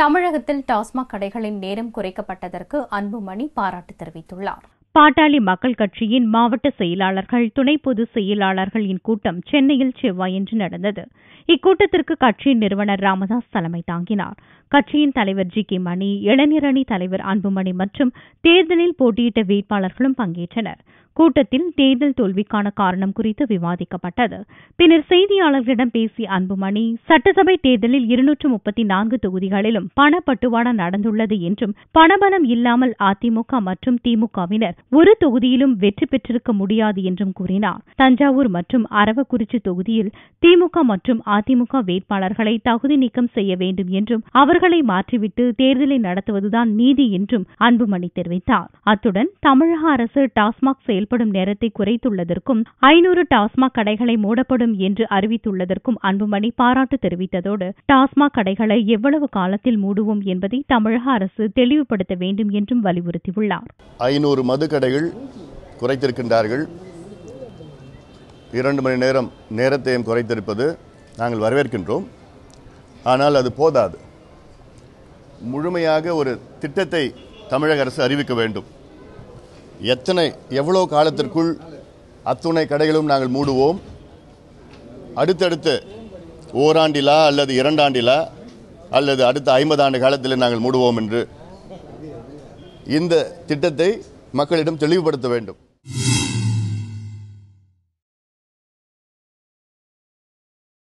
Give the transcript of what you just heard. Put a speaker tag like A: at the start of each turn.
A: தமிழகத்தில் டாஸ்மாக் கடைகளின் நேரம் குறைக்கப்பட்டதற்கு அன்புமணி பாராட்டு தெரிவித்துள்ளார்.
B: பாட்டாளி மக்கள் கட்சியின் மாவட்ட செயலாளர்கள், துணை பொதுச் செயலாளர்களின் கூட்டம் சென்னையில் செவ்வாயன்று நடந்தது. இக்கூட்டத்திற்கு கட்சியின் நிறுவனர் ராமதாஸ் தலைமை தாங்கினார். கட்சியின் தலைவர் ஜி.கே. மணி, இளைஞர் அணி தலைவர் அன்புமணி மற்றும் தேர்தலில் போட்டியிட்ட வேட்பாளர்களும் பங்கேற்றனர். கூட்டத்தில் தேர்தல் தோல்விக்கான காரணம் குறித்து விவாதிக்கப்பட்டது. பின்னர் செய்தியாளர்களிடம் பேசிய அன்புமணி, சட்டசபை தேர்தலில் 234 தொகுதிகளிலும் பணப்பட்டுவாடா நடந்துள்ளது என்றும், பணபலம் இல்லாமல் அதிமுக மற்றும் திமுகவினர் ஒரு தொகுதியிலும் வெற்றி பெற்றிருக்க முடியாது என்றும் கூறினார். தஞ்சாவூர் மற்றும் அரவக்குறிச்சி தொகுதியில் திமுக மற்றும் அதிமுக வேட்பாளர்களை தகுதி நீக்கம் செய்ய வேண்டும் என்றும், அவர்களை மாற்றிவிட்டு தேர்தலை நடத்துவதுதான் நீதி என்றும் அன்புமணி தெரிவித்தார். அத்துடன் தமிழக அரசு டாஸ்மாக் செயல்படும் நேரத்தை குறைத்துள்ளதற்கும் 500 டாஸ்மாக் கடைகளை மூடப்படும் என்று அறிவித்துள்ளதற்கும் அன்புமணி பாராட்டு தெரிவித்ததோடு, டாஸ்மாக் கடைகளை எவ்வளவு காலத்தில் மூடுவோம் என்பதை தமிழக அரசு தெளிவுபடுத்த வேண்டும் என்றும் வலியுறுத்தியுள்ளார்.
C: 500 மது கடைகள் குறைத்திருக்கின்றார்கள். 2 மணி நேரம் நேரத்தையும் குறைத்திருப்பது நாங்கள் வரவேற்கின்றோம். ஆனால் அது போதாது. முழுமையாக ஒரு திட்டத்தை தமிழக அரசு அறிவிக்க வேண்டும். எவ்வளவு காலத்திற்குள் அத்துணை கடைகளும் நாங்கள் மூடுவோம், அடுத்தடுத்து ஓராண்டிலா அல்லது 2 ஆண்டிலா அல்லது அடுத்த 50 ஆண்டு காலத்தில் நாங்கள் மூடுவோம் என்று இந்த திட்டத்தை மக்களிடம் தெளிவுபடுத்த வேண்டும்.